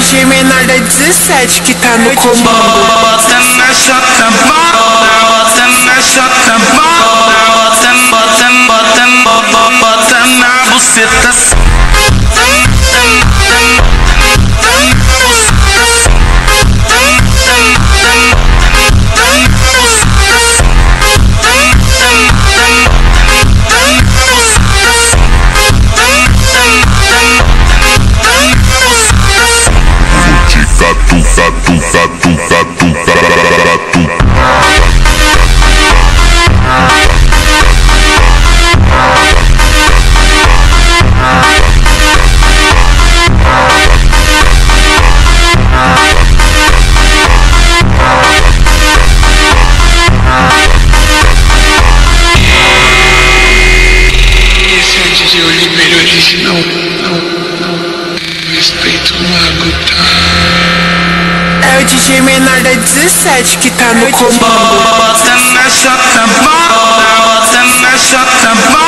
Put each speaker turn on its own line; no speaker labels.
DJ menor da 17 que tá no comando.
Bota na chota, bota na chota, bota na buceta.
Eu libero original, não respeito o mago, tá?
É o DJ menor da 17 que tá no comando.
Bota na chota, bota na chota,